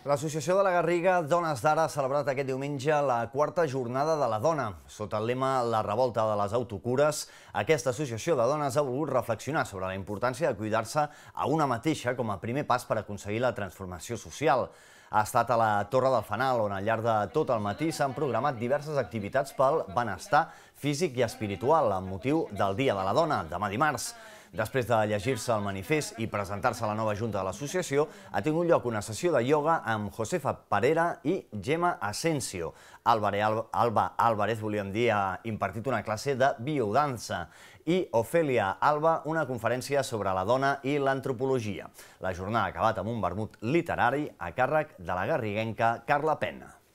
L'Associació de la Garriga Dones d'Ara ha celebrat aquest diumenge la quarta jornada de la dona. Sota el lema La revolta de les autocures, aquesta associació de dones ha volgut reflexionar sobre la importància de cuidar-se a una mateixa com a primer pas per aconseguir la transformació social. Ha estat a la Torre del Fanal, on al llarg de tot el matí s'han programat diverses activitats pel benestar físic i espiritual amb motiu del Dia de la Dona, demà dimarts. Després de llegir-se el manifest i presentar-se a la nova junta de l'associació, ha tingut lloc una sessió de ioga amb Josefa Parera i Gemma Asensio. Alba Álvarez, volíem dir, ha impartit una classe de biodansa i Ofèlia Alba una conferència sobre la dona i l'antropologia. La jornada ha acabat amb un vermut literari a càrrec de la garriguenca Carla Pena.